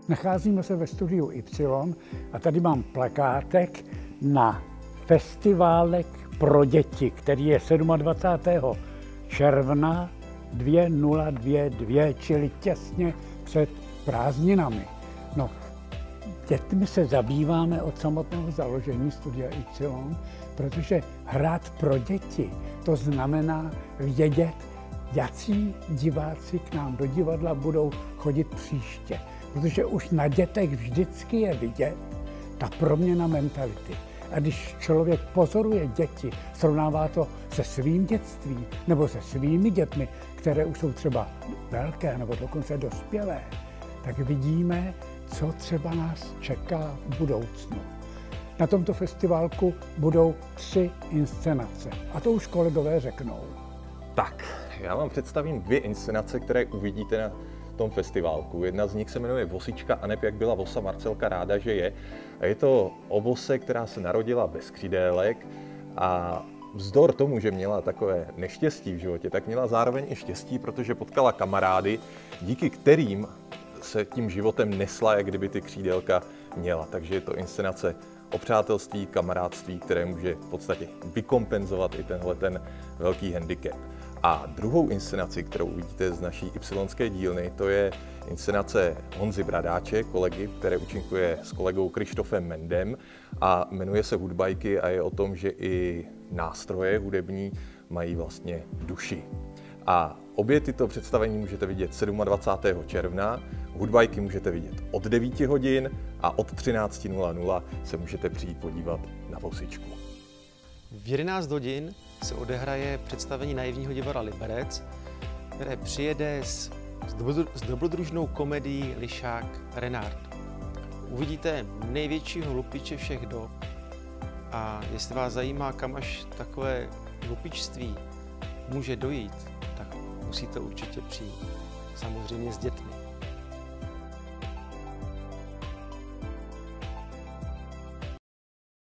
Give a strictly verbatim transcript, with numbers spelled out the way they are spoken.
Nacházíme se ve studiu Y a tady mám plakátek na festiválek pro děti, který je dvacátého sedmého června dvě tisíce dvacet dva, čili těsně před prázdninami. No, dětmi se zabýváme od samotného založení studia Y, protože hrát pro děti, to znamená vědět, jací diváci k nám do divadla budou chodit příště. Protože už na dětech vždycky je vidět ta proměna mentality. A když člověk pozoruje děti, srovnává to se svým dětstvím nebo se svými dětmi, které už jsou třeba velké nebo dokonce dospělé, tak vidíme, co třeba nás čeká v budoucnu. Na tomto festiválku budou tři inscenace. A to už kolegové řeknou. Tak, já vám představím dvě inscenace, které uvidíte na tom festiválku. Jedna z nich se jmenuje Vosička aneb jak byla vosa Marcelka ráda, že je. A je to o vose, která se narodila bez křídélek a vzdor tomu, že měla takové neštěstí v životě, tak měla zároveň i štěstí, protože potkala kamarády, díky kterým se tím životem nesla, jak kdyby ty křídélka měla. Takže je to inscenace o přátelství, kamarádství, které může v podstatě vykompenzovat i tenhle ten velký handicap. A druhou inscenaci, kterou uvidíte z naší ypsilonské dílny, to je inscenace Honzy Bradáče, kolegy, které účinkuje s kolegou Krištofem Mendem a jmenuje se Hudbajky a je o tom, že i nástroje hudební mají vlastně duši. A obě tyto představení můžete vidět dvacátého sedmého června, Hudbajky můžete vidět od devíti hodin a od třinácti nula nula se můžete přijít podívat na Vosičku. V jedenáct hodin se odehraje představení naivního divadla Liberec, které přijede s, s dobrodružnou komedií Lišák Renard. Uvidíte největšího lupiče všech dob a jestli vás zajímá, kam až takové lupičství může dojít, tak musíte určitě přijít. Samozřejmě s dětmi.